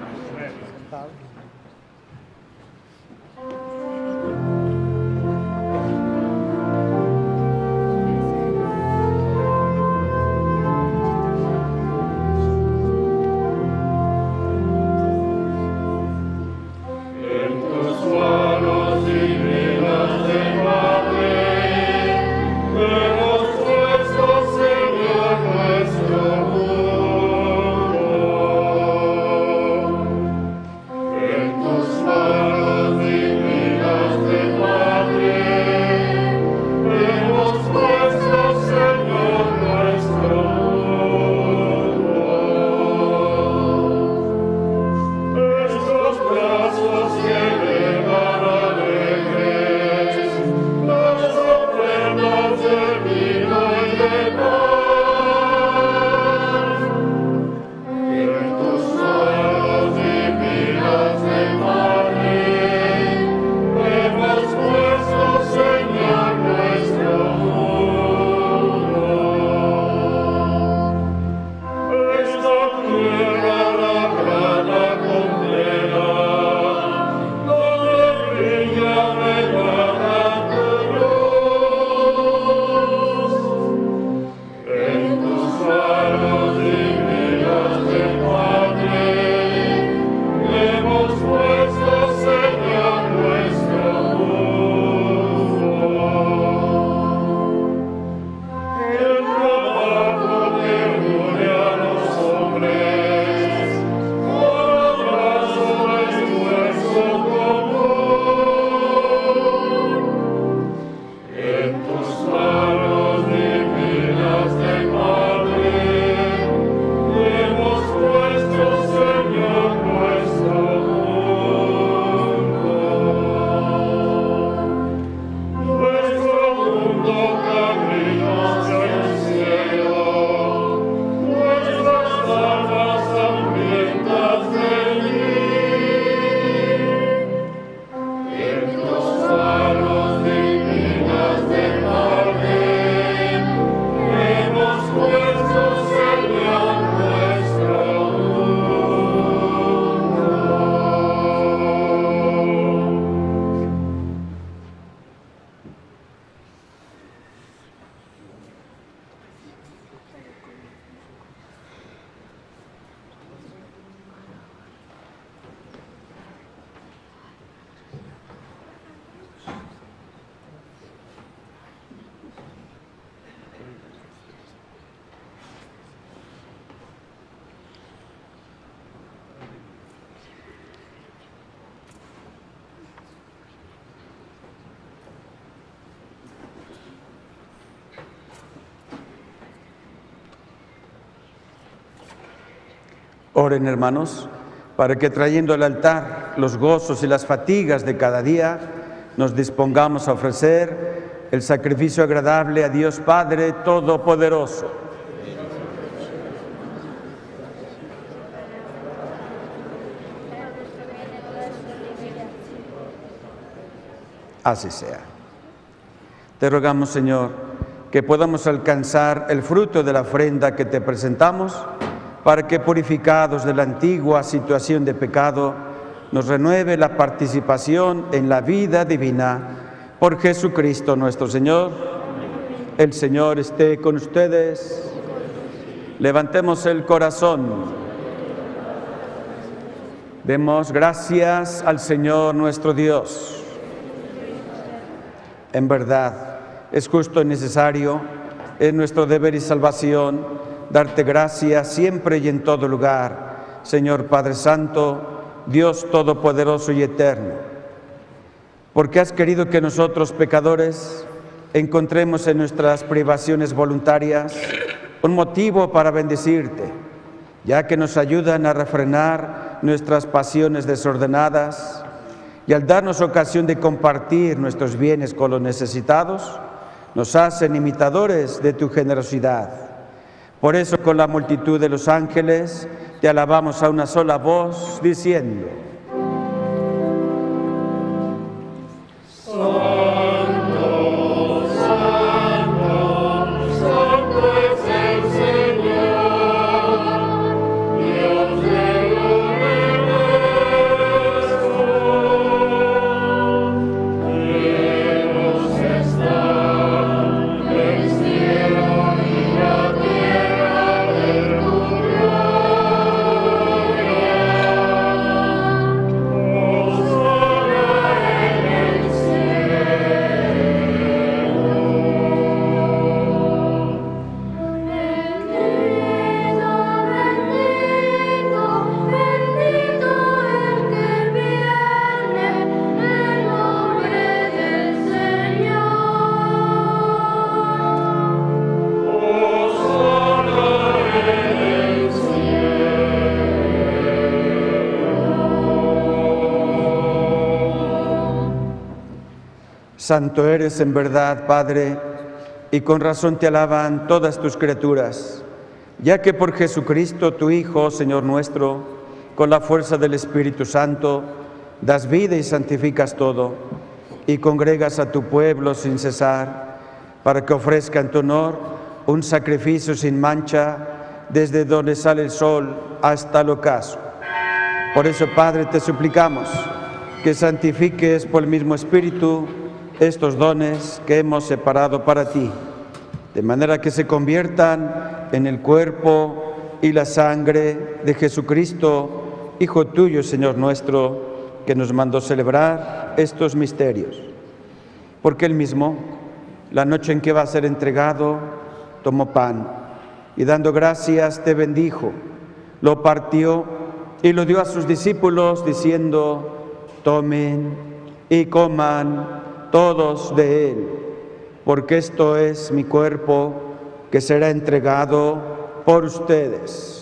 Oren, hermanos, para que trayendo al altar los gozos y las fatigas de cada día, nos dispongamos a ofrecer el sacrificio agradable a Dios Padre Todopoderoso. Así sea. Te rogamos, Señor, que podamos alcanzar el fruto de la ofrenda que te presentamos, para que, purificados de la antigua situación de pecado, nos renueve la participación en la vida divina. Por Jesucristo nuestro Señor. El Señor esté con ustedes. Levantemos el corazón. Demos gracias al Señor nuestro Dios. En verdad, es justo y necesario, es nuestro deber y salvación, darte gracias siempre y en todo lugar, Señor Padre Santo, Dios Todopoderoso y Eterno, porque has querido que nosotros, pecadores, encontremos en nuestras privaciones voluntarias un motivo para bendecirte, ya que nos ayudan a refrenar nuestras pasiones desordenadas y al darnos ocasión de compartir nuestros bienes con los necesitados, nos hacen imitadores de tu generosidad. Por eso, con la multitud de los ángeles, te alabamos a una sola voz, diciendo: Santo eres en verdad, Padre, y con razón te alaban todas tus criaturas, ya que por Jesucristo, tu Hijo, Señor nuestro, con la fuerza del Espíritu Santo, das vida y santificas todo, y congregas a tu pueblo sin cesar, para que ofrezca en tu honor un sacrificio sin mancha, desde donde sale el sol hasta el ocaso. Por eso, Padre, te suplicamos que santifiques por el mismo Espíritu estos dones que hemos separado para ti, de manera que se conviertan en el cuerpo y la sangre de Jesucristo, Hijo tuyo, Señor nuestro, que nos mandó celebrar estos misterios. Porque Él mismo, la noche en que va a ser entregado, tomó pan y dando gracias te bendijo, lo partió y lo dio a sus discípulos diciendo: tomen y coman todos de él, porque esto es mi cuerpo que será entregado por ustedes.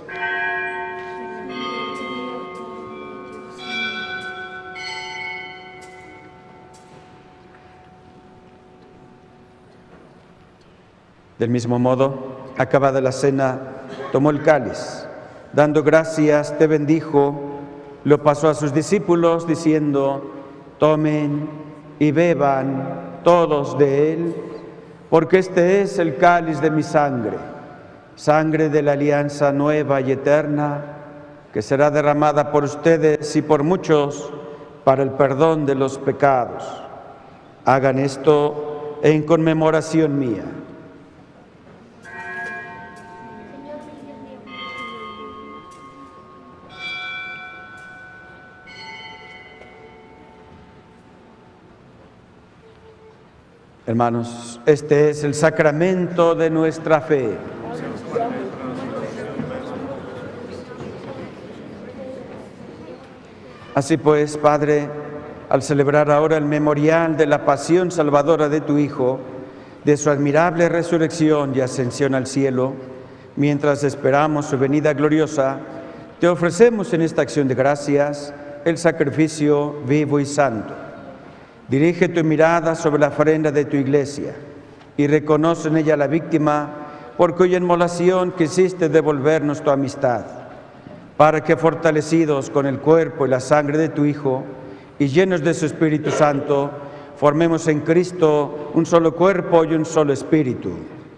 Del mismo modo, acabada la cena, tomó el cáliz, dando gracias te bendijo, lo pasó a sus discípulos diciendo: tomen y beban todos de él, porque este es el cáliz de mi sangre, sangre de la alianza nueva y eterna, que será derramada por ustedes y por muchos para el perdón de los pecados. Hagan esto en conmemoración mía. Hermanos, este es el sacramento de nuestra fe. Así pues, Padre, al celebrar ahora el memorial de la pasión salvadora de tu Hijo, de su admirable resurrección y ascensión al cielo, mientras esperamos su venida gloriosa, te ofrecemos en esta acción de gracias el sacrificio vivo y santo. Dirige tu mirada sobre la ofrenda de tu iglesia y reconoce en ella la víctima por cuya inmolación quisiste devolvernos tu amistad, para que fortalecidos con el cuerpo y la sangre de tu Hijo y llenos de su Espíritu Santo, formemos en Cristo un solo cuerpo y un solo espíritu.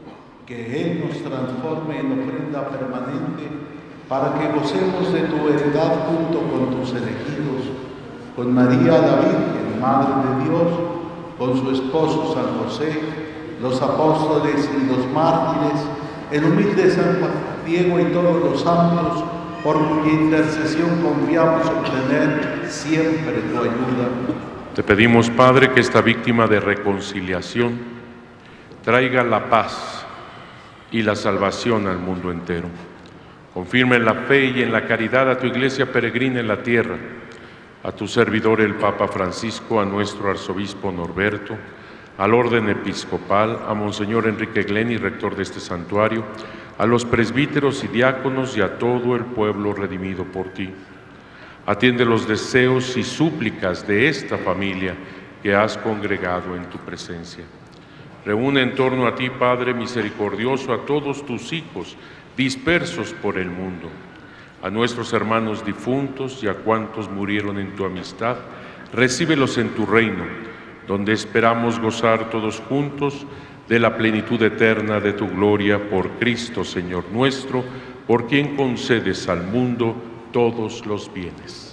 Que Él nos transforme en ofrenda permanente para que gocemos de tu heredad junto con tus elegidos, con María la Virgen, Madre de Dios, con su esposo San José, los apóstoles y los mártires, el humilde San Diego y todos los santos, por cuya intercesión confiamos obtener siempre tu ayuda. Te pedimos, Padre, que esta víctima de reconciliación traiga la paz y la salvación al mundo entero. Confirma en la fe y en la caridad a tu iglesia peregrina en la tierra, a tu servidor el Papa Francisco, a nuestro arzobispo Norberto, al orden episcopal, a Monseñor Enrique Gleni, rector de este santuario, a los presbíteros y diáconos y a todo el pueblo redimido por ti. Atiende los deseos y súplicas de esta familia que has congregado en tu presencia. Reúne en torno a ti, Padre misericordioso, a todos tus hijos dispersos por el mundo, a nuestros hermanos difuntos y a cuantos murieron en tu amistad, recíbelos en tu reino, donde esperamos gozar todos juntos de la plenitud eterna de tu gloria por Cristo, Señor nuestro, por quien concedes al mundo todos los bienes.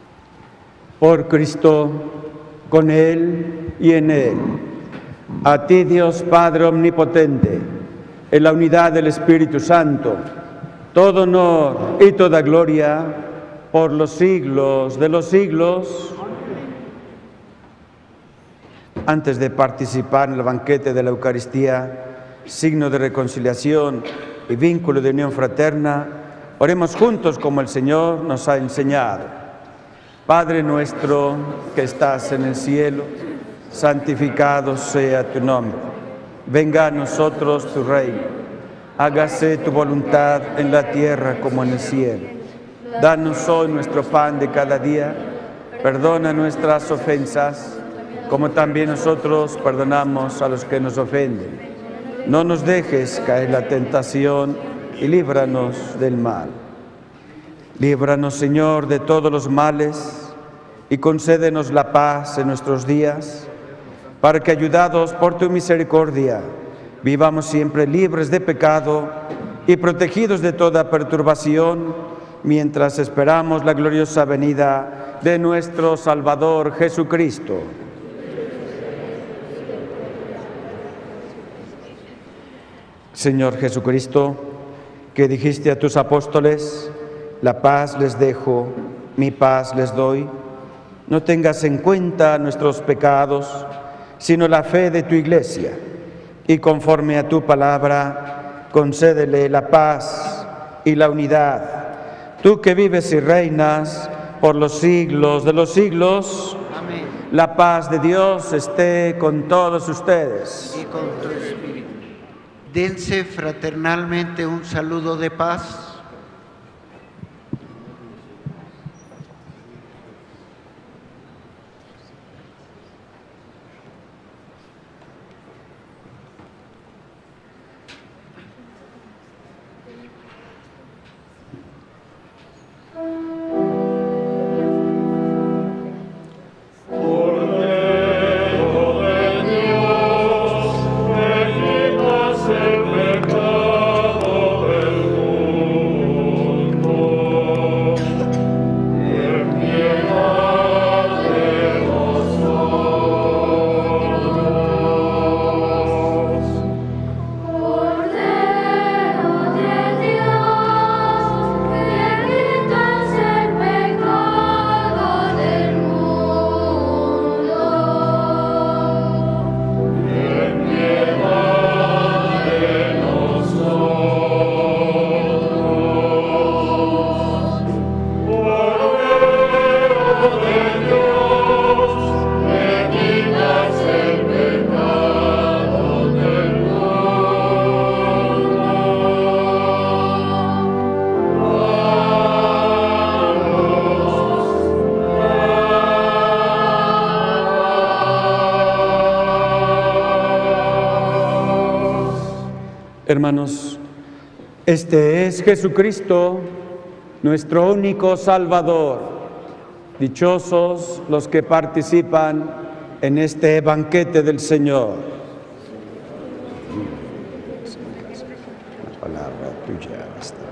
Por Cristo, con Él y en Él, a ti, Dios Padre omnipotente, en la unidad del Espíritu Santo, todo honor y toda gloria por los siglos de los siglos. Antes de participar en el banquete de la Eucaristía, signo de reconciliación y vínculo de unión fraterna, oremos juntos como el Señor nos ha enseñado. Padre nuestro que estás en el cielo, santificado sea tu nombre. Venga a nosotros tu reino. Hágase tu voluntad en la tierra como en el cielo. Danos hoy nuestro pan de cada día. Perdona nuestras ofensas, como también nosotros perdonamos a los que nos ofenden. No nos dejes caer en la tentación y líbranos del mal. Líbranos, Señor, de todos los males y concédenos la paz en nuestros días, para que, ayudados por tu misericordia, vivamos siempre libres de pecado y protegidos de toda perturbación, mientras esperamos la gloriosa venida de nuestro Salvador Jesucristo. Señor Jesucristo, que dijiste a tus apóstoles: la paz les dejo, mi paz les doy, no tengas en cuenta nuestros pecados, sino la fe de tu Iglesia, y conforme a tu palabra, concédele la paz y la unidad. Tú que vives y reinas por los siglos de los siglos, amén. La paz de Dios esté con todos ustedes. Y con tu espíritu. Dense fraternalmente un saludo de paz. Hermanos, este es Jesucristo, nuestro único Salvador. Dichosos los que participan en este banquete del Señor. La palabra tuya estará.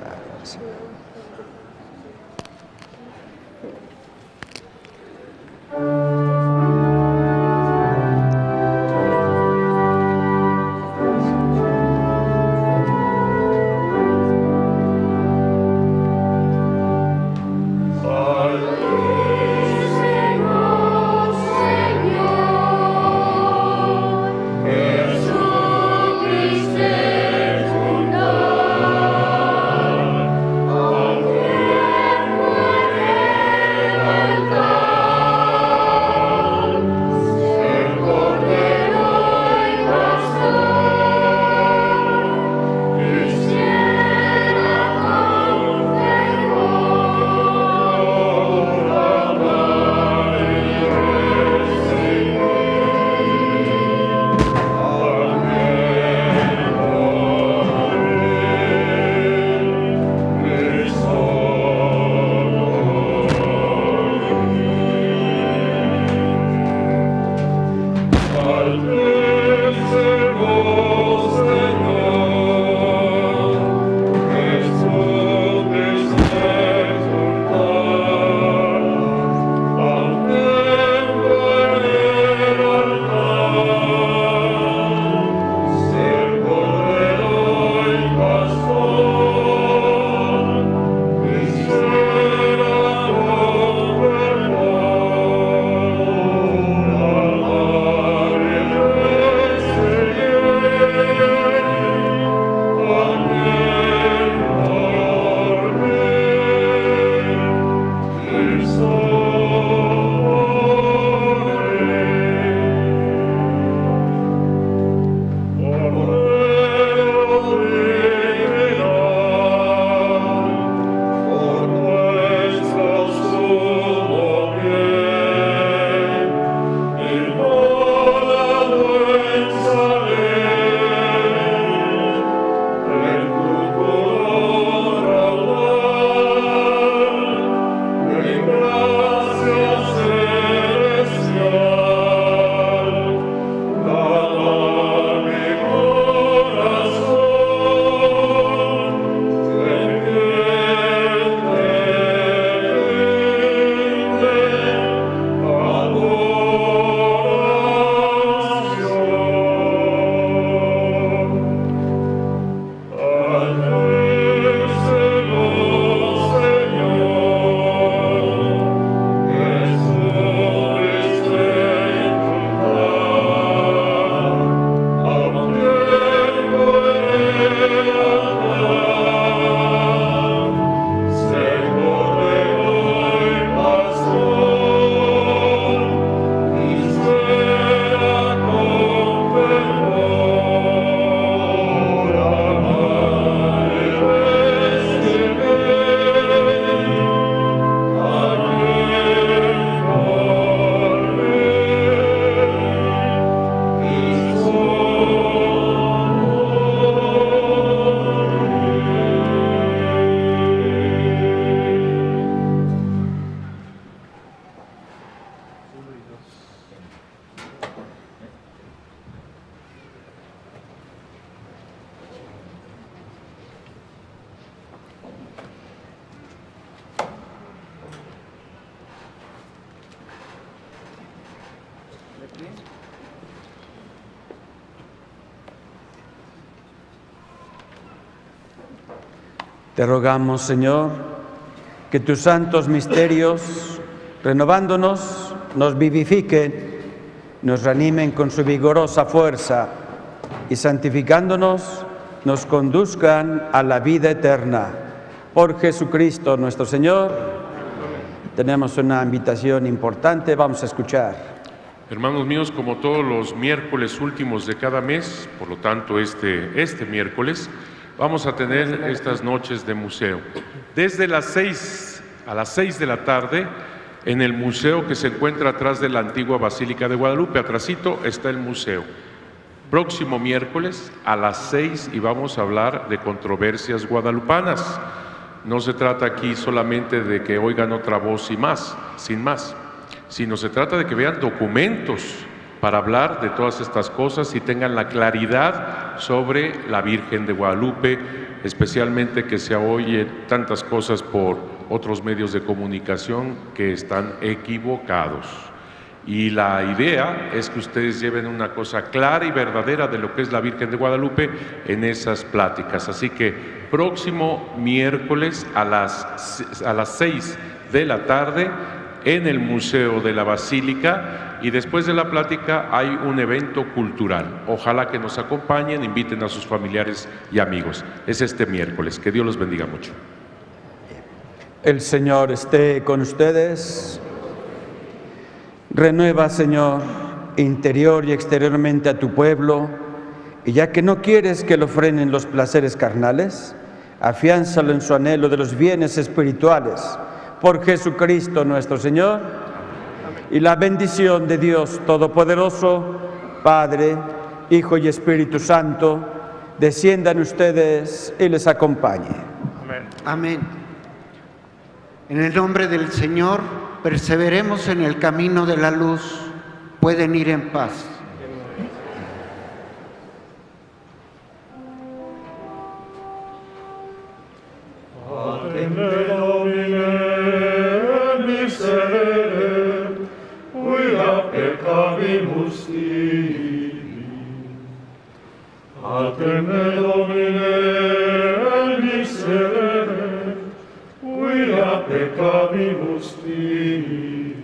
Te rogamos, Señor, que tus santos misterios, renovándonos, nos vivifiquen, nos reanimen con su vigorosa fuerza y santificándonos, nos conduzcan a la vida eterna. Por Jesucristo nuestro Señor. Tenemos una invitación importante, vamos a escuchar. Hermanos míos, como todos los miércoles últimos de cada mes, por lo tanto este, este miércoles, vamos a tener estas noches de museo. Desde las seis a las seis de la tarde, en el museo que se encuentra atrás de la antigua Basílica de Guadalupe, atrasito está el museo. Próximo miércoles a las seis y vamos a hablar de controversias guadalupanas. No se trata aquí solamente de que oigan otra voz y más, sin más, sino se trata de que vean documentos para hablar de todas estas cosas y tengan la claridad sobre la Virgen de Guadalupe, especialmente que se oye tantas cosas por otros medios de comunicación que están equivocados. Y la idea es que ustedes lleven una cosa clara y verdadera de lo que es la Virgen de Guadalupe en esas pláticas. Así que próximo miércoles a las, a las seis de la tarde en el Museo de la Basílica, y después de la plática hay un evento cultural. Ojalá que nos acompañen, inviten a sus familiares y amigos. Es este miércoles. Que Dios los bendiga mucho. El Señor esté con ustedes. Renueva, Señor, interior y exteriormente a tu pueblo, y ya que no quieres que lo frenen los placeres carnales, afiánzalo en su anhelo de los bienes espirituales. Por Jesucristo nuestro Señor. Y la bendición de Dios Todopoderoso, Padre, Hijo y Espíritu Santo, desciendan ustedes y les acompañe. Amén. Amén. En el nombre del Señor, perseveremos en el camino de la luz. Pueden ir en paz. Atene Domine miserere, quia peccavimus tibi.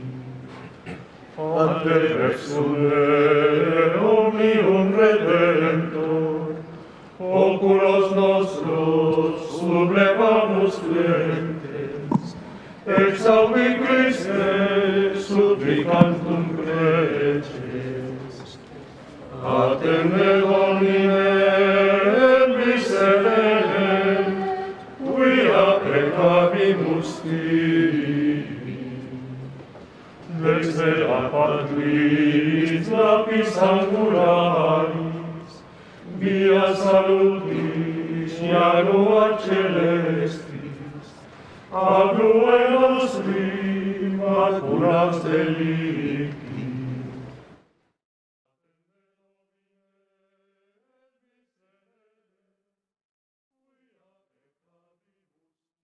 Ante exude omnium Redentor, oculos nostros sublevamus flentes, exaudi Christe supplicantum preces. Atene Domine miserere, quia peccavimus tibi. Dexter Patris lapis angularis, via salutis janua celestis, ablue nostri maculas delictis,